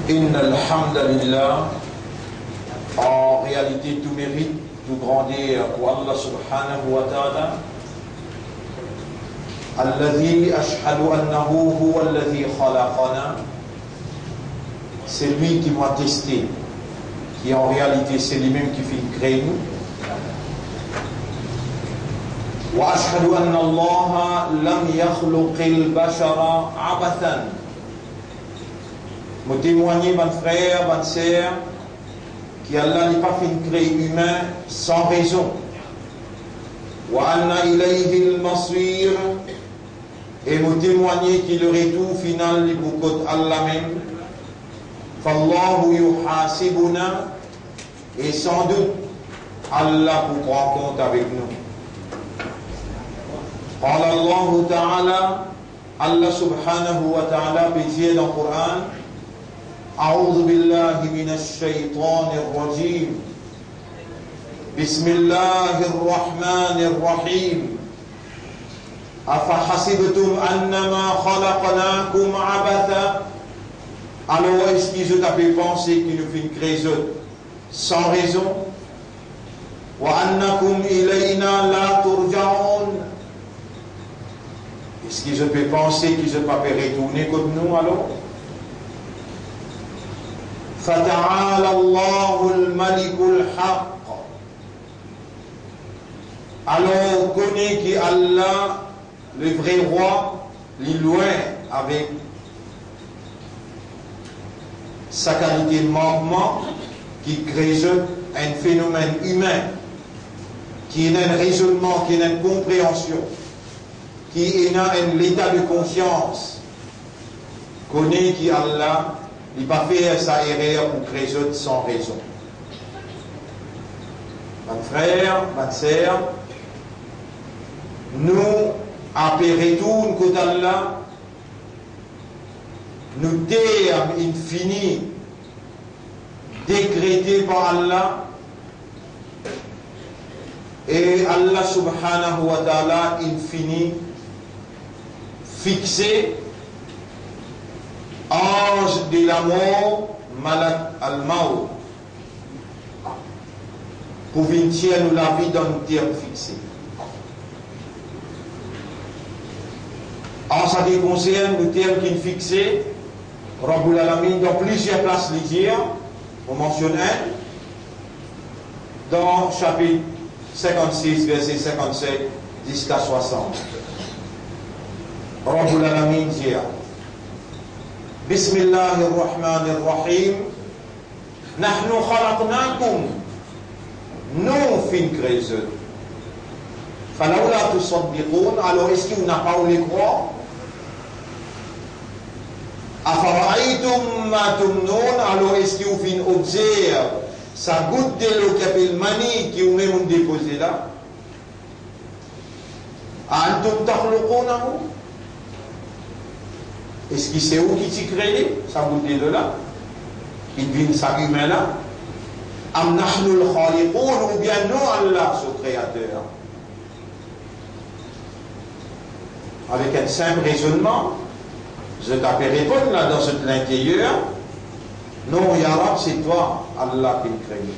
Inna alhamdulillah, en réalité tout mérite, tout grandeur pour Allah subhanahu wa ta'ala. Alladhi ashhadu annahu huwa alladhi khalaqana. C'est lui qui m'a testé, qui en réalité c'est lui-même qui fait créer nous. Wa ashhadu anna Allah lam yakhluqil bashara abathan. Me témoigner, mon frère, ma sœur, qu'Allah n'a pas fait créer humain sans raison. Wa anna ilayhi al-masir, et me témoigner qu'il le retour final pour côté Allah même. Fallahu yuhasibuna, et sans doute Allah pour prendre compte avec nous. Qala Allah Ta'ala, Allah subhanahu wa ta'ala peut dire dans le Coran: أعوذ بالله من الشيطان الرجيم بسم الله الرحمن الرحيم أفحسبتم أنما خلقناكم عبثا. Alors est-ce qu'ils ont pensé qu'il nous fait une création sans raison? وأنكم إلينا لا ترجعون. Est-ce qu'ils ont pensé qu'ils n'ont pas pu retourner comme nous alors? فَتَعَالَى اللَّهُ الْمَلِكُ الْحَقِّ. Alors on connaît qu'Allah, le vrai roi, il est loin avec sa qualité de manquement qui crée un phénomène humain, qui a un raisonnement, qui a une compréhension, qui a un état de conscience. Connaît qu'Allah, il n'a pas fait sa erreur pour créer sans raison. Mon frère, ma sœur, nous, après retour côté Allah, nous termes infinis décrétés par Allah, et Allah subhanahu wa ta'ala infini fixé, ange de la mort, malak al-maut, pour venir nous la vie dans un terme fixé. En ce qui concerne le terme qui est fixé, Rabbul Alamin, dans plusieurs places les dire, on mentionne un, dans chapitre 56, verset 57 jusqu'à 60. Rabbul Alamin dit: بسم الله الرحمن الرحيم نحن خلقناكم nous fin création فلولا تصدقون. Alors est-ce que vous n'avez pas voulu croire? أفرأيتم ما تمنون. Alors est-ce que vous fin observe sa goutte de l'eau qui appelle mani qui vous même déposé là? أنتم تخلقونه. Est-ce que c'est où qui t'y crée ça bouteille de là? Il vient ça humain là? Am nahnu al-khaliqun, ou bien nous Allah, ce créateur? Avec un simple raisonnement, je t'appelle répondre là dans l'intérieur. Non, Ya Rab, c'est toi, Allah, qui me crée.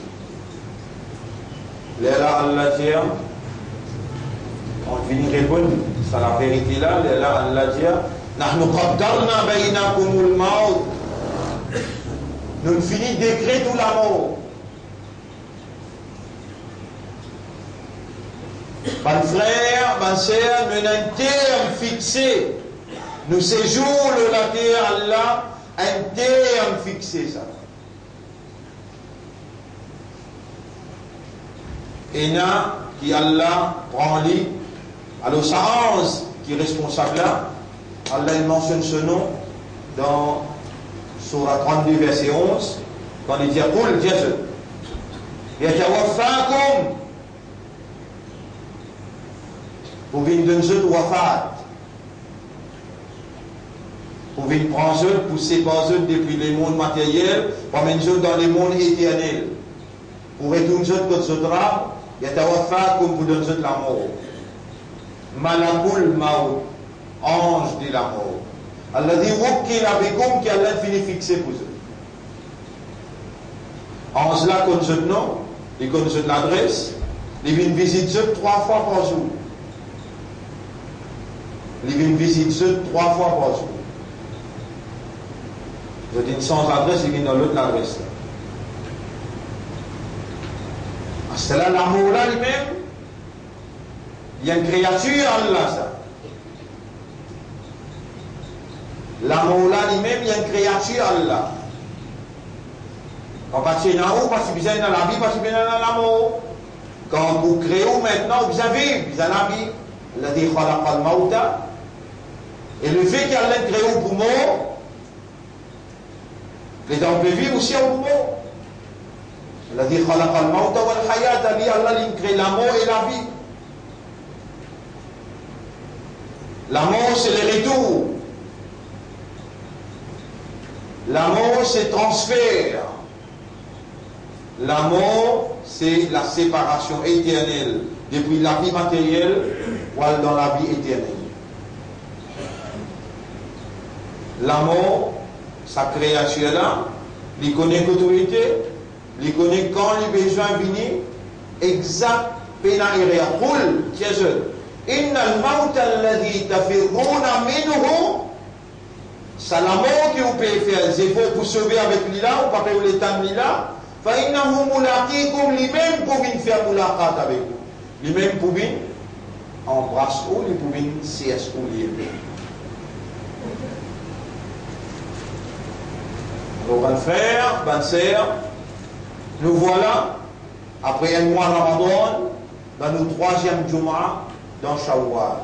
Là, Allah dit, on vient répondre, c'est la vérité là, là, Allah dit, نحن قدرنا بينكم الموت. Nous finissons décret tout la mort. Mon frère, ma sœur, nous avons un terme fixé. Nous séjournons la terre Allah, un terme fixé ça. Et là, qui Allah prend lui, alors ça onze qui est responsable là. Allah mentionne ce nom dans Surah 32, verset 11, quand il dit Qul jasad yatawaffakum. Vous venez d'un jeu de wafat. Vous venez prendre un jeu pour séparer depuis les mondes matériels, pour amener un jeu dans les mondes éternels. Pour retourner un jeu de ce drap, yatawaffakum pour donner un jeu de la mort. Malakul maut. Ange de la mort. Allah dit Wukkila bikum, qui Allah finit fixé pour eux. En cela, qu'on se nom, et qu'on se l'adresse, il vient visiter 3 fois par jour. Il vient visiter 3 fois par jour. Je dis sans adresse, il vient dans l'autre adresse. C'est là l'amour là lui-même. Il y a une créature Allah ça. L'amour là lui-même, il y a une créature Allah. Quand vous êtes dans haut, parce que vous êtes dans la vie, parce que vous êtes dans l'amour. Quand vous créez maintenant, vous avez vu, vous avez la vie. Allah dit khalaqa al-mauta. Et le fait qu'Allah crée au poumon, les dents peuvent vivre aussi au poumon. Allah dit khalaqa al-mauta wal hayat. Allah crée l'amour et la vie. L'amour, c'est le retour. L'amour, c'est transfert. L'amour, c'est la séparation éternelle depuis la vie matérielle ou dans la vie éternelle. L'amour, sa création là, il connaît l'autorité, il connaît quand les besoins viennent, exact, pena et roule, tiens-je. Inna al-mauta alladhi tafirruna minhu. C'est l'amour que vous pouvez faire. C'est pour sauver avec l'ila, ou pas pour l'état de l'ila. Fa'innahu mulaqikum, lui-même pour venir faire mulaqat avec vous. Lui-même pour venir embrasser ou, lui pour venir CS ou lié. Alors, bon frère, bonne sœur, nous voilà, après un mois Ramadan, dans notre 3e Jumu'ah, dans Shawwal.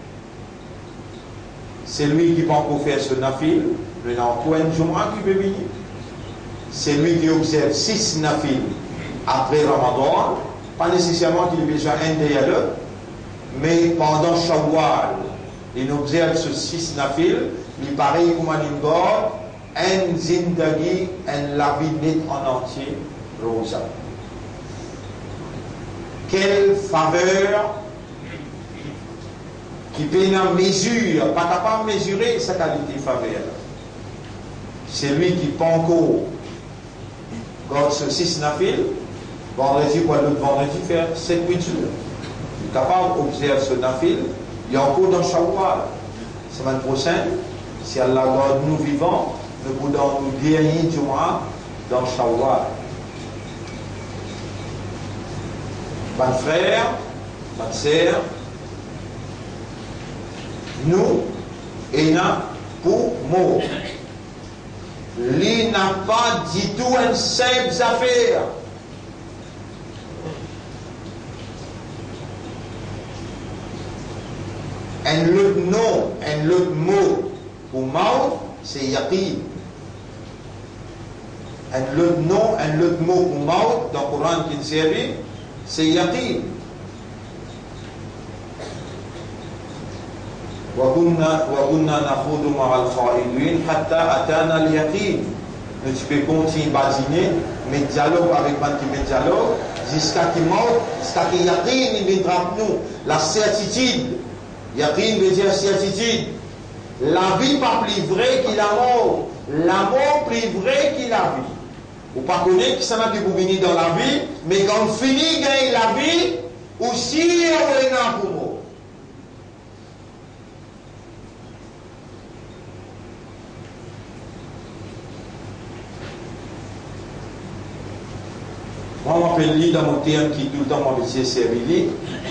C'est lui qui peut encore faire ce nafil, le Nantoine Jumu'ah qui peut venir. C'est lui qui observe 6 nafil après Ramadan, pas nécessairement qu'il ait besoin un derrière l'autre, mais pendant Shawwal, il observe ce 6 nafil, il paraît comme un ingor, un zindagi, un la vie net en entier, rosa. Quelle faveur qui peut en mesure, pas capable de mesurer sa qualité faveur. C'est lui qui peut encore, quand ce 6 nafil, vendredi ou l'autre vendredi, faire 7-8 jours. Il est capable d'observer ce nafil, il y a encore dans Shawwal. Semaine prochaine, si Allah garde nous vivants, nous pouvons nous dernier Jumu'ah dans Shawwal. Bon frère, bonne sœur, nous, et n'a pour mot. Lui n'a pas du tout une simple affaire. Un autre nom, un autre mot pour maut, c'est yaqin. Un autre nom, un autre mot pour maut, dans le Coran qui est servi, c'est yaqin. وَكُنَّا نَخُوضُ مَعَ الْخَائِضِينَ حَتَّى أَتَانَا الْيَقِينَ. Nous tu peux continuer à badiner, mais dialogue avec le dialogue, jusqu'à qu'il meurt, jusqu'à qu'il yaqin, il viendra nous. La certitude, yaqin veut dire certitude. La vie pas plus vraie qu'il la mort. La mort plus vraie qu'il la vie. Vous ne connaissez pas qui ça n'a pu vous venir dans la vie, mais quand on finit de gagner la vie, aussi on est là pour mort. Moi, je m'appelle dans mon terme qui tout le temps m'a servi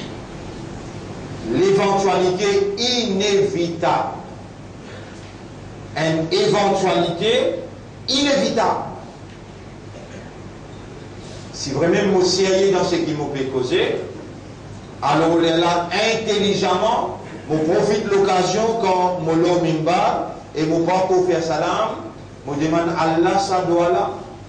l'éventualité inévitable. Une éventualité inévitable. Si vraiment je suis sérieux dans ce qui m'a fait causer, alors là, intelligemment, je profite de l'occasion quand je l'ai mimba et je pas pour faire salam, je demande Allah sa doit là.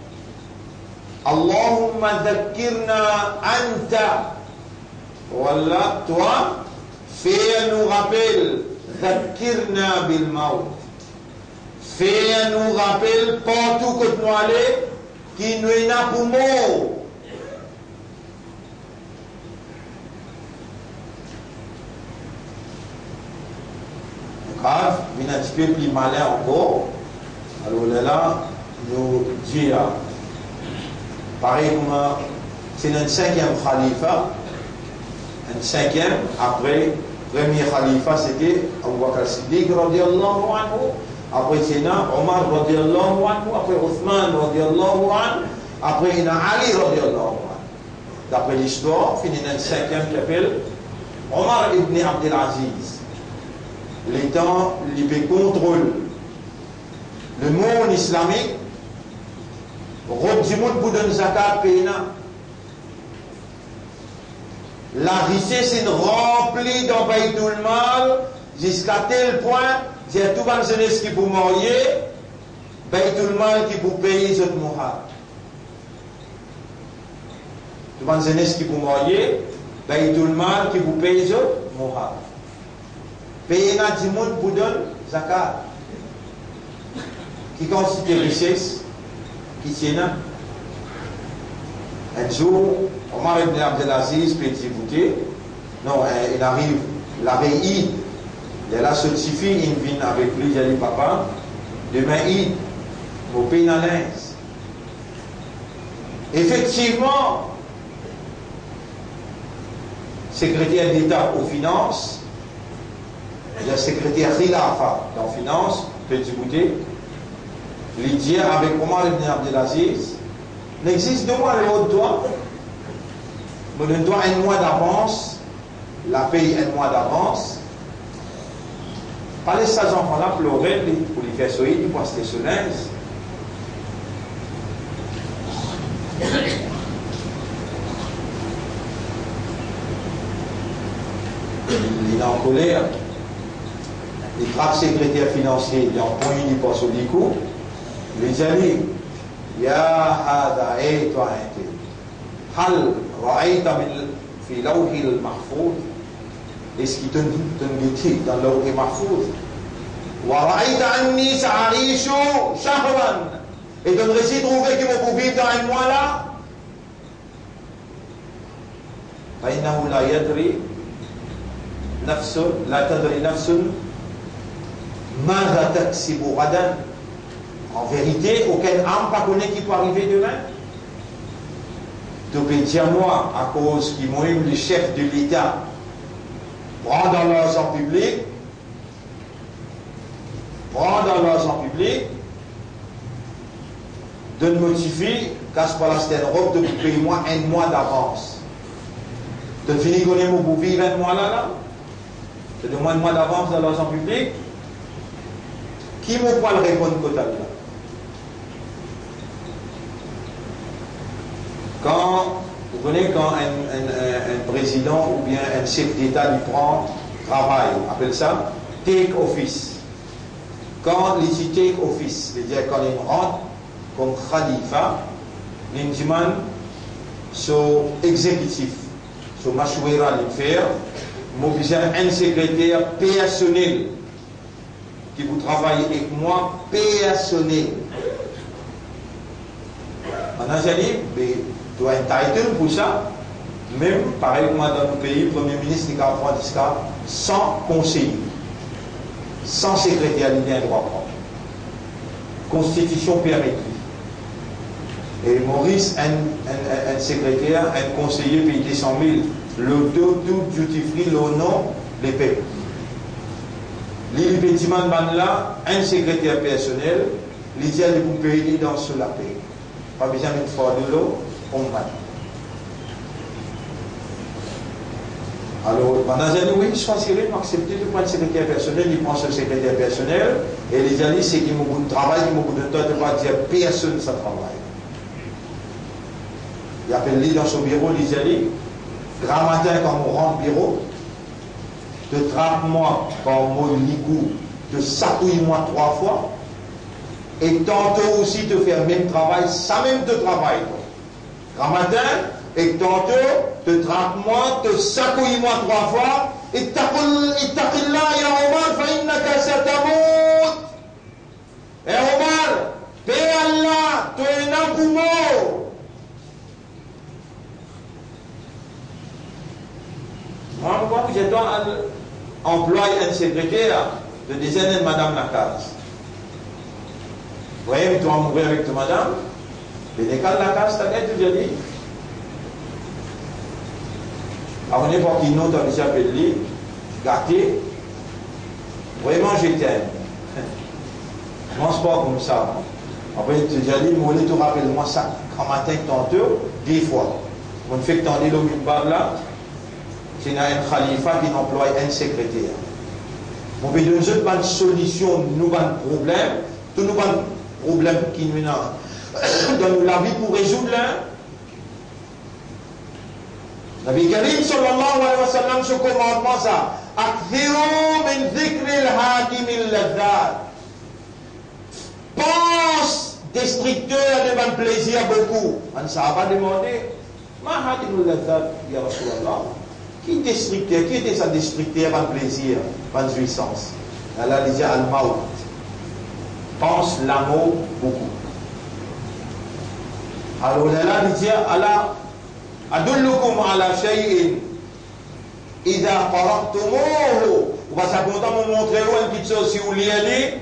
Allahumma dhakkirna anta. Voilà, toi, fais-nous rappel, dhakkirna bil maut. Fais-nous rappel partout que nous allons, qui nous est là pour mort. Grave, il y a un petit peu plus malin encore. Alors là, nous disons, pareil comme c'est un cinquième khalifa, un cinquième, après, premier khalifa c'était Abu Bakr Siddiq radiallahu anhu, après c'est Omar radiallahu anhu, après Othman radiallahu anhu, après il y a Ali radiallahu anhu. D'après l'histoire, il y a un cinquième qui s'appelle Omar ibn Abdelaziz. L'État il contrôle le monde islamique, du monde pour donner zakat payna. La richesse est remplie dans Baytul Mal jusqu'à tel point, c'est tout le jeunesse qui pour marier, Baytul Mal qui pour payer cette mohar. Tout le jeunesse qui pour marier, Baytul Mal qui pour payer cette mohar. Payer na du monde pour donner zakat. Qui constitue richesse, qui tient. Un jour, Omar ibn Abdelaziz, petit bouté, non, il arrive, la veille, il est là, ce petit fille, il vient avec lui, il dit papa, demain, il pays dans l'aise. Effectivement, secrétaire d'État aux finances, il y a secrétaire Khilafa dans finance, petit bouté, il dit avec Omar ibn Abdelaziz, n'existe de moi le haut droit. On donne un mois d'avance, la paye un mois d'avance. Pas les ces enfants-là pleurer pour les faire soigner, pour rester sur l'aise. Il est en colère. Il frappe secrétaire financier, il est en point, il passe au licou. Les amis, يا هذا أيت وأنت هل رأيت في لوح المحفوظ est-ce qu'il te dit dans le lawh mahfouz ورأيت أني سأعيش شهرا et tu ne trouver que vous vivre dans un mois là فإنه لا يدري نفس لا تدري نفس ماذا تكسب غدا. En vérité, aucun âme pas connaît qui peut arriver demain. Tu peux dire moi, à cause qu'ils m'ont eu les chefs de l'État, prendre l'argent public, de me motiver, casse pas la stène robe, de payer moi un mois d'avance. Tu finis connaître mon pour vivre un mois là, tu donnes moi un mois d'avance dans l'argent public. Qui m'a pas le répondre côté là? Quand, vous connaissez quand un président ou bien un chef d'État lui prend travail, on appelle ça take office. Quand il dit take office, c'est-à-dire quand il rentre comme khalifa, il demande son exécutif, son machouera de faire, mobiliser un secrétaire personnel qui vous travaille avec moi, personnel. Maintenant, j'ai dit, tu as un title pour ça, même pareil comme dans nos pays, le Premier ministre qui a prendre ça sans conseiller, sans secrétaire, il a un droit à prendre. Constitution permet. Et Maurice, un secrétaire, un conseiller paye 200 000, le tout duty free, le nom, les paye. L'Ibétiman là, un secrétaire personnel, l'idéal de vous payer dans ce la paye. Pas besoin d'une fois de l'eau, on va. Alors, pendant j'ai dit oui, choisirait d'accepter de prendre le secrétaire personnel, il prend ce secrétaire personnel, et l'idéal c'est qu'il m'a beaucoup de travail, il m'a beaucoup de temps, de ne pas dire personne ça travaille. Il appelle lui dans son bureau, l'idéal, grand matin quand on rentre au bureau, te trappe-moi quand mon ligou, te sapouille-moi 3 fois, et tantôt aussi te faire le même travail, ça même te travaille. Grand matin, et tantôt te trappe-moi, te sapouille-moi 3 fois, et taqillah ya Omar, fa innaka satamut. Et Omar, paix Allah, tu es un coup mort. Moi, je dois employer un secrétaire de dizaines de Madame Lacaze. Vous voyez, tu vas mourir avec ta madame, Bénécal la casse, t'as déjà dit. Alors, n'importe qui nous, t'as déjà appelé, gâté. Vraiment, je t'aime. Moi, c'est pas comme ça. Après, tu déjà dit, moi, tu rappelles-moi ça quand matin, tantôt, 10 fois. On fait que t'en es le minbar là, c'est un khalifa qui emploie un secrétaire. On peut donner une solution, nous avons un problème, tous nous avons un problème qui nous a dans la vie pour résoudre là. Nabi Karim sallallahu alayhi wa sallam, ce commandement ça, Akthiru min dhikril hakim al-ladhat. Pense destructeur de mon plaisir beaucoup. On ne s'est pas demandé, ma hakim al-ladhat, ya Rasulallah. Qui destructeur, qui était sa destructeur mon plaisir, mon jouissance? Allah dit al-maut. Pense l'amour beaucoup. Alors Allah dit Allah adullukum ala shay'in idha qara'tumuhu. On va s'attendre à montrer une petite chose si vous lisez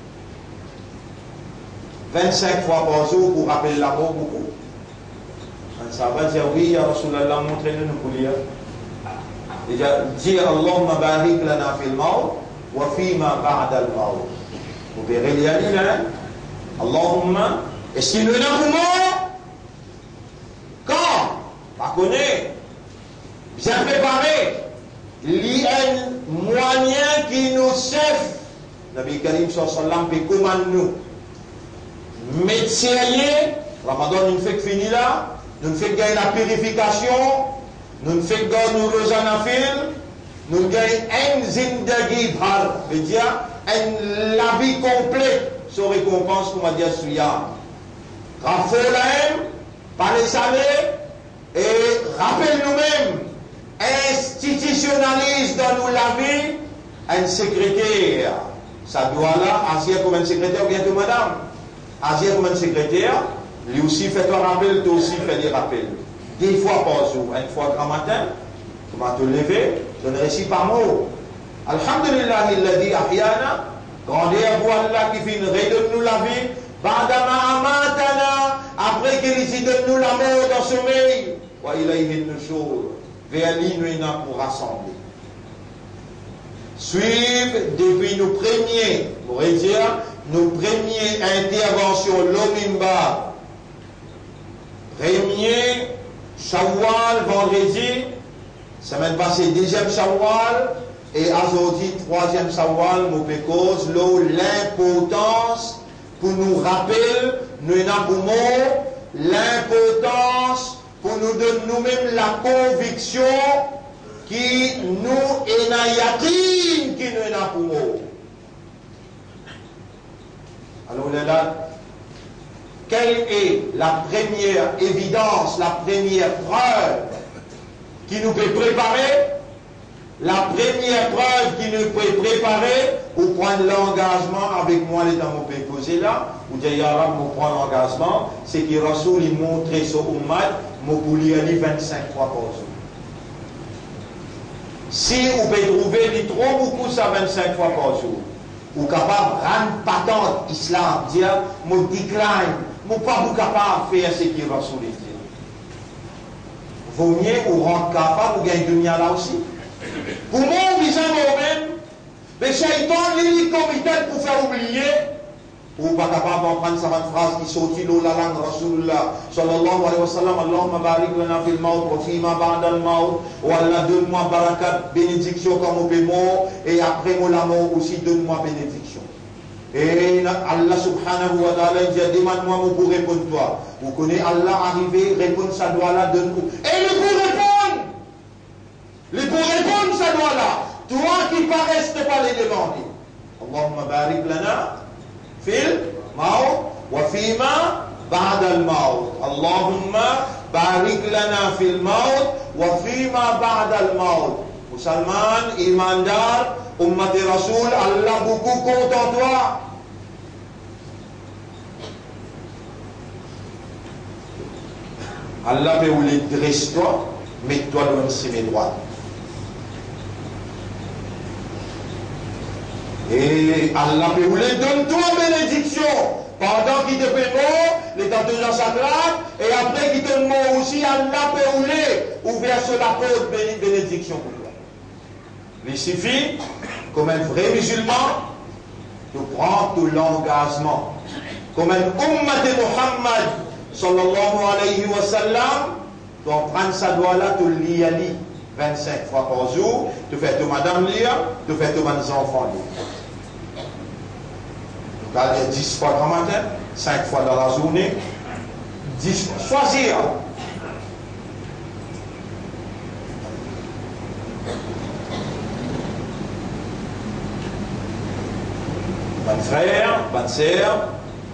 25 fois par jour pour rappeler l'amour beaucoup. Ça va dire oui, ya Rasulallah, montrez-nous pour lire. Déjà, dis Allahumma barik lana fil maut wa fima ba'da al maut. Vous verrez les amis là. Allahumma, est-ce qu'il nous a mort? Quand? Pas connaît. Bien préparé. Il y a un moyen qui nous sert. Nabi Karim sallallahu alayhi wa sallam peut commander nous. Médecin, Ramadan nous fait finir là. Nous fait gagner la purification. Nous fait gagner nous rosanafil. Nous gagnons un zindagi bhar. C'est-à-dire la vie complète. Sans récompense, comme on dit à Souya. Rafolaim, par les salaires. Et rappelle nous-mêmes. Institutionnalise dans nous la vie. Un secrétaire. Ça doit là, agir comme un secrétaire, bientôt madame. Agir comme un secrétaire. Lui aussi fait un rappel, toi aussi fait des rappels. 10 fois par jour, une fois grand matin, tu vas te lever, je ne récite pas mot. Alhamdulillah, il l'a dit, Ahyana, grandeur pour Allah qui fait une redonne-nous la vie, Badama Amatana, après qu'il ici donne-nous la mort dans le sommeil, wa ilayhi nushur, vers lui nous pour rassembler. Suivre depuis nos premiers, on pourrait dire, nos premières interventions, l'omimba, premier Shawwal, vendredi, semaine passée, 2e Shawwal, et aujourd'hui, 3e Shawwal, nous cause l'importance pour nous rappeler, nous n'avons l'importance pour nous donner nous-mêmes la conviction qui nous est qui nous n'avons. Alors là, quelle est la première évidence, la première preuve qui nous peut préparer? La première preuve qui nous peut préparer pour prendre l'engagement avec moi, les temps peut poser là, ou dire pour prendre l'engagement, c'est que Rasoul il montre sur Ummad, mon poulier 25 fois par jour. Si vous pouvez trouver les trop beaucoup ça 25 fois par jour, ou capable de rendre patente l'islam, dire mon décline, mon pas capable de faire ce qu'il va sur les dire. Vaut mieux ou rendre capable de gagner dunya là aussi. Pour moi, on disait moi-même, le shaitan, il est comité pour faire oublier, ou pas capable d'en prendre sa phrase qui sortit de la langue Rasulullah sallallahu alayhi wa sallam, Allahumma barik lana fil maut wa fima ba'da al maut, ou Allah donne-moi barakat, bénédiction comme au paiement, et après mon amour aussi donne-moi bénédiction. Et Allah subhanahu wa ta'ala dit, demande-moi pour répondre toi. Vous connaissez Allah arrivé, répondre ça doit là, donne-nous. Et le pour répondre, le pour répondre ça doit là. Toi qui paraissent ne pas les demander. Allahumma barik lana fil maut wa fima ba'da al maut. Allahumma barik lana fil maut wa fima ba'da al maut. Musulman, imandar, Ummati Rasoul, Allah beaucoup compte en toi. Allah peut vous les dresse-toi, mets-toi dans le chemin droit. Et Allah peut vous les donne-toi bénédiction pendant qu'il te fait mort les tantôt dans sa classe, et après qui te mot aussi, Allah peut ouvrir sur la porte bénédiction pour toi. Il suffit, comme un vrai musulman, de prendre tout l'engagement. Comme un ummat de Muhammad, sallallahu alayhi wa sallam, doit prendre sa doigt-là, tout l'yali, 25 fois par jour, de faire tout madame lire, de faire tout mes enfants lire. Donc, 10 fois dans le matin, 5 fois dans la journée, 10 fois. Choisir. Bonne frère, bonne sœur,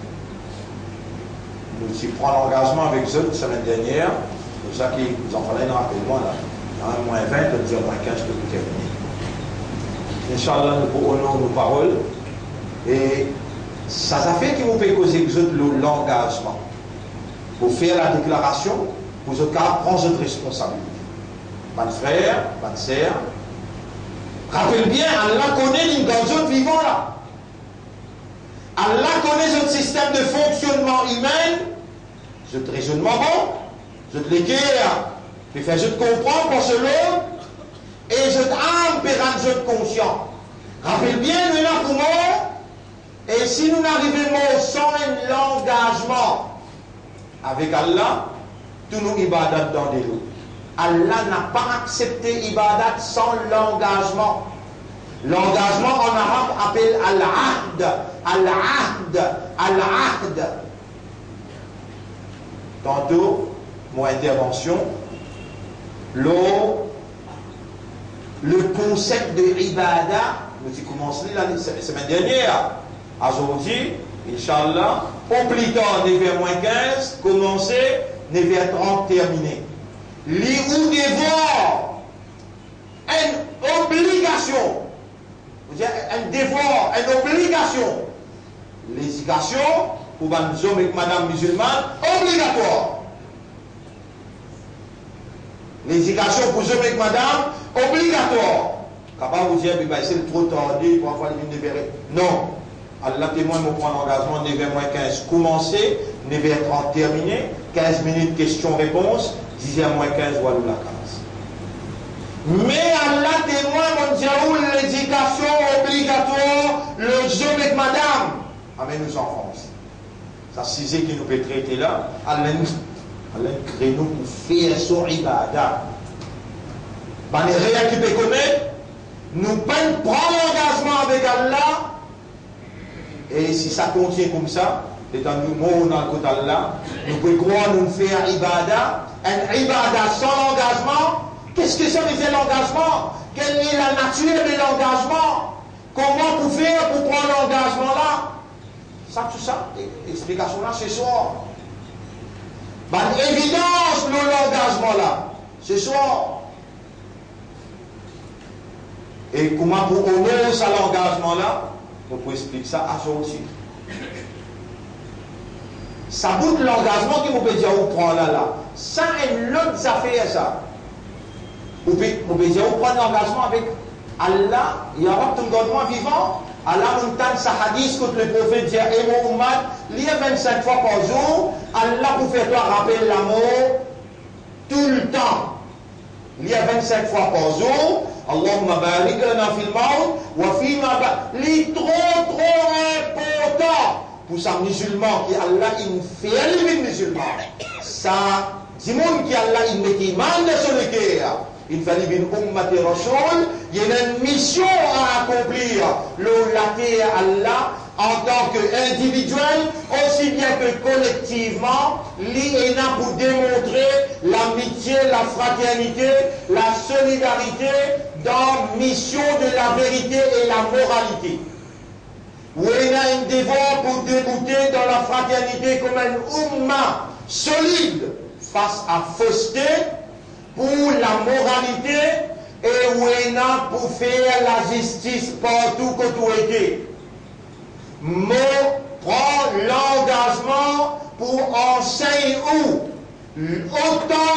nous aussi prenons l'engagement avec eux la semaine dernière, pour ça qui vous en fallait un rappel-moi là. Dans moins 20, on dit moins 15 que vous terminez. Inch'Allah, nous pouvons honorer nos paroles. Et ça fait qu'il vous peut causer l'engagement. Pour faire la déclaration, pour ce cas, prendre votre responsabilité. Bonne frère, bonne sœur, rappelle bien, Allah connaît l'ingénieur vivant là. Allah connaît notre système de fonctionnement humain, notre raisonnement bon, notre l'équerre, qui fait je te comprends pour cela, et je t'âme pour rendre je te conscient. Rappelle bien, nous là comment, et si nous n'arrivons sans l'engagement avec Allah, tous nos ibadats dans des lots. Allah n'a pas accepté ibadat sans l'engagement. L'engagement en arabe appelle al-ahd, al-ahd, al-ahd. Tantôt, mon intervention, le concept de ibada, nous avons commencé la semaine dernière. Aujourd'hui, Inch'Allah, au plus tard, 9h-15, commencer, 9h30, terminer. Li ou devoir, une obligation. Un devoir, une obligation. L'éducation, pour les hommes et madame musulmane, obligatoire. L'éducation pour les hommes et madame, obligatoire. Capable vous dire, c'est trop tardé, pour avoir les minutes. Non. Allah témoin me prend l'engagement, 9h-15 commencer, 9h30 terminer, 15 minutes questions-réponses, 10h-15 voilà la case. Mais Allah témoin mon Dieu, l'éducation obligatoire, le jeu avec madame, avec nos enfants aussi. Ça c'est qui nous peut traiter là, Allah crée nous pour faire son ibadah. Les réels qui peut connaître, nous pouvons prendre l'engagement avec Allah. Et si ça continue comme ça, étant nous morts dans le côté d'Allah, nous pouvons croire nous faire ibadah, un ibadah sans engagement. Qu'est-ce que ça veut dire l'engagement? Quelle est la nature de l'engagement? Comment pour faire pour prendre l'engagement là? Ça, tout ça, explication là ce soir. Évidence de l'engagement là, ce soir. Et comment pour honorer ça l'engagement là? On peut expliquer ça à ça aussi. Ça bout de l'engagement qui vous peut dire vous prend là. Ça est l'autre affaire ça. Vous pouvez dire vous prenez l'engagement avec Allah, il y aura tout le gouvernement vivant. Allah nous donne sa hadith contre le prophète dit et mon ummat, il y a 25 fois par jour, Allah vous fait toi rappeler l'amour tout le temps. Il y a 25 fois par jour. Allahumma barik lana fil maut wa fima li trop important pour sa musulman qui Allah il fait le musulman. Ça dit monde qui Allah il met iman de son cœur. Il fallait une ummati rasoul, il y a une mission à accomplir. La terre Allah en tant qu'individuel, aussi bien que collectivement, l'IENA pour démontrer l'amitié, la fraternité, la solidarité dans mission de la vérité et la moralité. L'IENA a un devoir pour débouter dans la fraternité comme un umma solide face à fausseté, pour la moralité, et l'IENA pour faire la justice partout que tout était. Mot prend l'engagement pour enseigner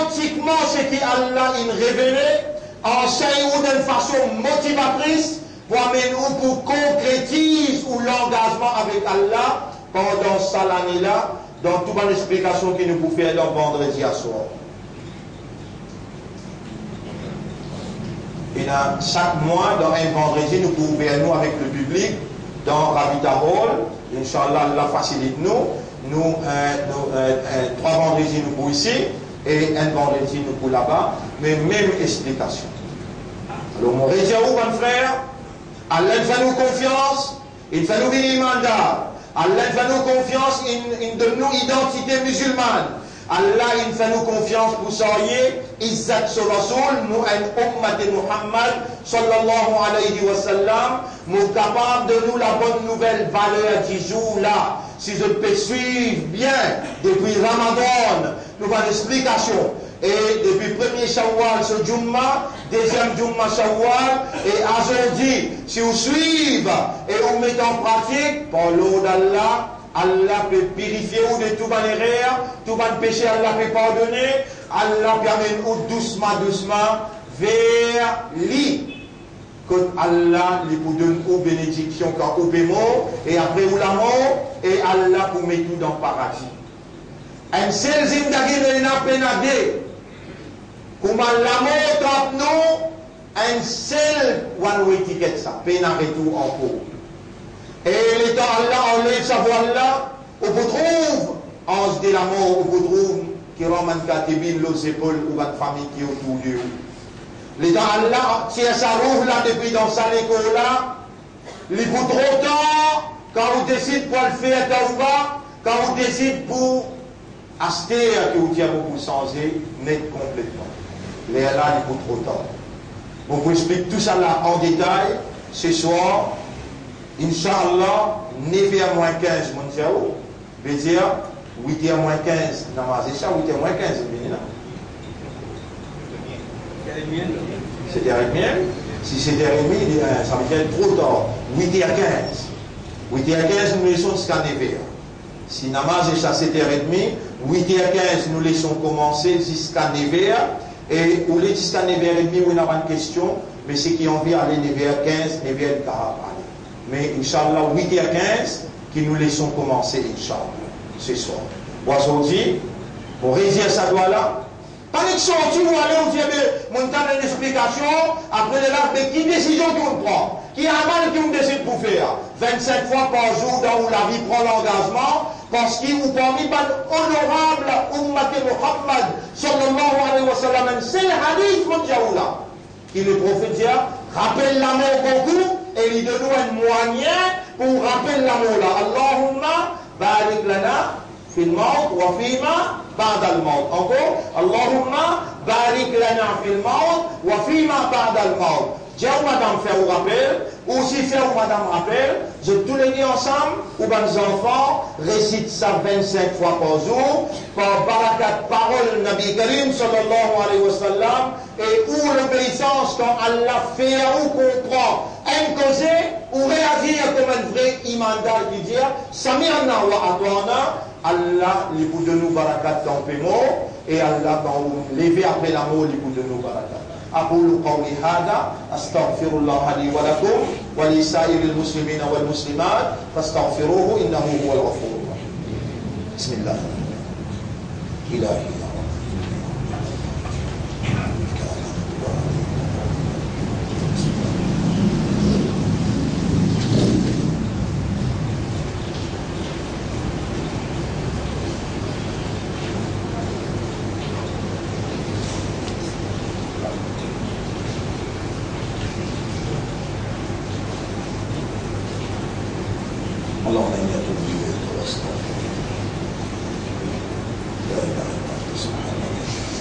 authentiquement ce qu'Allah il révélé, enseigne d'une façon motivatrice pour concrétiser l'engagement avec Allah pendant cette année-là, dans toute l'explication qu'il nous peut faire dans vendredi à soir. Et là, chaque mois, dans un vendredi, nous pouvons ouvrir nous avec le public dans Ravita Hall. Inch'Allah, Allah facilite nous. Nous, 3 vendredis, nous pouvons ici. Et un vendredi, nous pouvons là-bas. Mais même explication. Alors, mon rédiat, mon frère, Allah fait nous confiance. Il fait nous venir mandat. Allah fait nous confiance de nos identités musulmanes. Allah il fait nous confiance pour soyez Izzat sur Rasoul, nous un ummat de Muhammad sallallahu alayhi wa sallam, nous capables de nous la bonne nouvelle valeur du jour là. Si je peux suivre bien depuis Ramadan, nous avons l'explication. Et depuis 1er Shawwal, ce Jumma, 2e Jumma Shawwal, et aujourd'hui, si vous suivez et vous mettez en pratique, par l'eau d'Allah, Allah peut purifier ou de tout ban erreur, tout ban péché, Allah peut pardonner, Allah peut amener ou doucement vers lui. Que Allah lui peut donner une bénédiction quand vous êtes mort, et après vous la mort, et Allah vous met tout dans le paradis. Un seul zindagi n'a pénadé. Comment la mort trompe nous, un seul one-way ticket, ça, pénadé tout en peau. Et l'état Allah enlève sa voile là, on vous trouve, ange de la mort, on vous trouve, qui ramène Katibine, les épaules ou votre famille qui est autour de vous. L'état Allah tient sa roue là depuis dans sa école là, il vous trop tard, quand vous décidez pour le faire ou pas, quand vous décidez pour acheter que vous dites pour changer, net complètement. Les là, il vous trop tard. On vous explique tout ça là en détail ce soir. Inch'Allah, 9h moins 15, mon Dieu, veut dire 8h moins 15, namaz ça, 8h moins 15, c'est 7h30. Si c'est 7h30, ça veut dire trop tard. 8h15. 8h15, nous laissons jusqu'à 9h. Si namaz est à 7h30, 8h15, nous laissons commencer jusqu'à 9h. Et où les jusqu'à 9h30, on a une question, mais c'est qui ont envie d'aller 9h15, 9h40. Mais Inch'Allah, 8h15, qui nous laissons commencer, Inch'Allah, ce soir. Aujourd'hui, pour rédiger ça doit là, pas de sortie, vous allez, on dit, mon temps d'une explication, après de là, mais qui décision qu'on prend? Qui a mal qu'on décide pour faire? 25 fois par jour, dans où la vie prend l'engagement, parce qu'il ou parmi les honorables, Ummat Muhammad, sallallahu alayhi wa sallam, c'est le hadith, mon Diaoula, qui le prophète dit, rappelle la mort beaucoup, et il donne un moyen pour rappeler l'amour là. Allahumma barik lana fil maut wa fima ba'da al maut. Encore, Allahumma barik lana fil maut wa fima ba'da al maut. Dieu madame fait un rappel, ou si fait ou madame rappel, je tous les dis ensemble, ou ben les enfants récitent ça 25 fois par jour, par barakat parole Nabi Karim sallallahu alayhi wa sallam, et où l'obéissance quand Allah fait ou comprend, un causé, ou réagir comme un vrai imandal qui dit, Samirna wa atwana, Allah les bout de nous barakat dans le paiement, et Allah dans lever après l'amour les bouts de nous barakat. أقول قولي هذا أستغفر الله لي ولكم ولسائر المسلمين والمسلمات فاستغفروه إنه هو الغفور الرحيم. بسم الله إلهي اللهم إني أتوب إليك وأستغفرك لا إله إلا أنت سبحانك.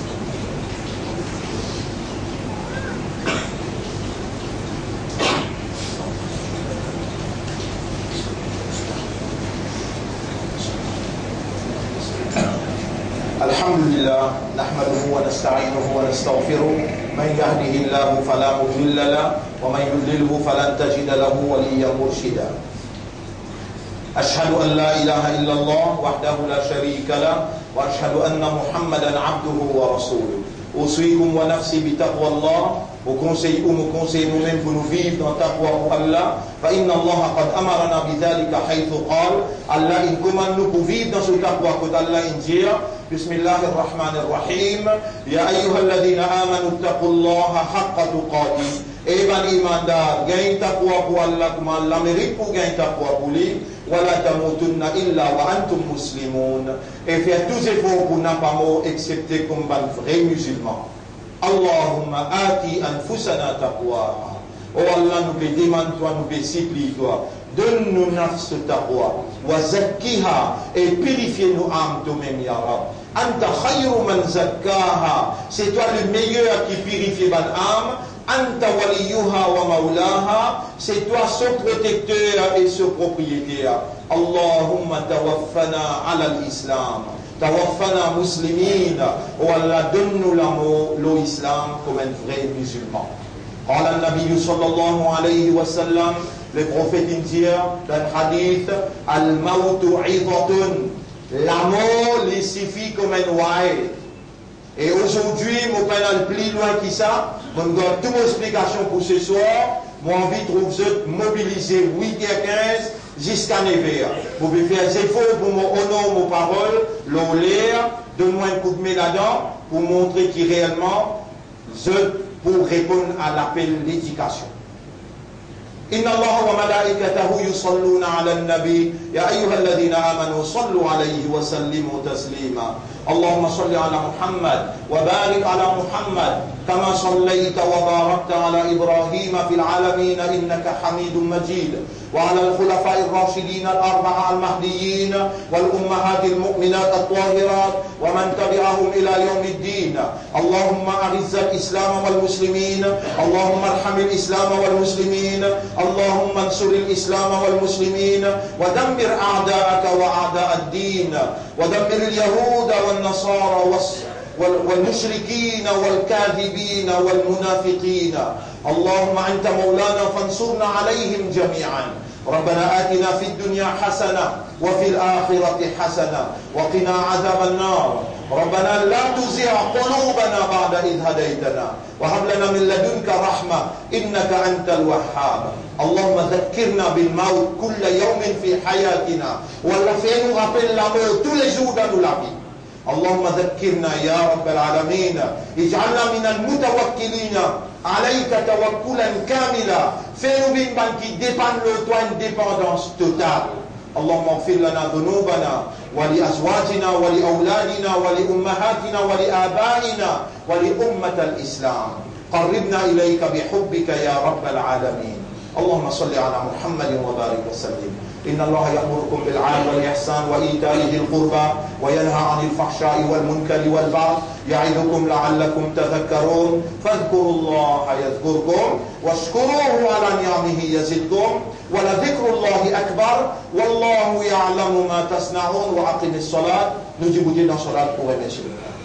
الحمد لله نحمده ونستعينه ونستغفره من يهده الله فلا مضل له ومن يضلله فلن تجد له وليا مرشدا. أشهد أن لا إله إلا الله وحده لا شريك له وأشهد أن محمدا عبده ورسوله أوصيكم ونفسي بتقوى الله وكونسي nous-mêmes pour nous vivre dans taqwa pour Allah فإن الله قد أمرنا بذلك حيث قال Allah il commande nous pour vivre dans ce taqwa que Allah il dit بسم الله الرحمن الرحيم يا أيها الذين آمنوا اتقوا الله حق تقاته et ban imandar gain taqwa pour Allah comme Allah mérite pour gain taqwa pour lui ولا تموتن إلا وأنتم مسلمون et faire tous efforts pour n'a pas mort excepté comme ban vrai musulman Allahumma ati anfusana taqwa oh Allah nous les demande toi nous les supplie toi donne-nous nafs taqwa wa zakkiha et purifie nos âmes toi-même ya Rab anta khayru man zakkaha c'est toi le meilleur qui purifie ban âme anta waliyuha wa maulaha c'est toi son protecteur et son propriétaire Allahumma tawaffana ala l'islam tawaffana muslimina oh Allah donne-nous l'amour l'islam comme un vrai musulman قال النبي صلى الله عليه وسلم le prophète indien dans le hadith al-maut عظة la mort lui suffit comme un ouaille et aujourd'hui mon père le plus loin que ça je donne toute mon explication pour ce soir mon envie de trouver mobiliser 8h15 jusqu'à 9h vous pouvez faire des efforts pour mon honneur mon parole l'olaire donne-moi un coup de main là-dedans pour montrer qui réellement je pour répondre à l'appel d'éducation. إن الله وملائكته يصلون على النبي يا أيها الذين آمنوا صلوا عليه وسلموا تسليما اللهم صل على محمد وبارك على محمد كما صليت وباركت على إبراهيم في العالمين إنك حميد مجيد وعلى الخلفاء الراشدين الأربعة المهديين والأمهات المؤمنات الطاهرات ومن تبعهم إلى يوم الدين اللهم أعز الإسلام والمسلمين اللهم ارحم الإسلام والمسلمين اللهم انصر الإسلام والمسلمين ودمر أعداءك وأعداء الدين ودمر اليهود والنصارى والمشركين والكاذبين والمنافقين اللهم أنت مولانا فانصرنا عليهم جميعا ربنا آتنا في الدنيا حسنة وفي الآخرة حسنة وقنا عذاب النار ربنا لا تزغ قلوبنا بعد إذ هديتنا وهب لنا من لدنك رحمة إنك أنت الوهاب اللهم ذكرنا بالموت كل يوم في حياتنا ولا فين rappelle la mort tous les jours dans la vie اللهم ذكرنا يا رب العالمين اجعلنا من المتوكلين عليك توكلا كاملا fais-nous une banque qui dépend de toi une dépendance totale اللهم اغفر لنا ذنوبنا ولأزواجنا ولأولادنا ولأمهاتنا ولآبائنا ولأمة الإسلام قربنا إليك بحبك يا رب العالمين اللهم صل على محمد وبارك وسلم إن الله يأمركم بالعدل والإحسان وإيتاء ذي القربى وينهى عن الفحشاء والمنكر والبغي يعظكم لعلكم تذكرون فاذكروا الله يذكركم واشكروه على نعمه يزدكم ولذكر الله أكبر والله يعلم ما تصنعون وأقم الصلاة نجيب دينا صلاة pour remercier.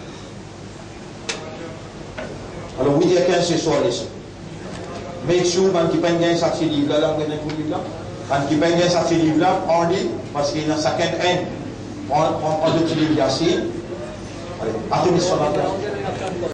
Alors 8h15 ce soir ici. Make sure qui peine bien ça c'est livre là on gagne pour livre là. Quand qui peine bien ça c'est livre là on lit parce qu'il y a chacun un on utilise ici. Allez, attendez sur la place.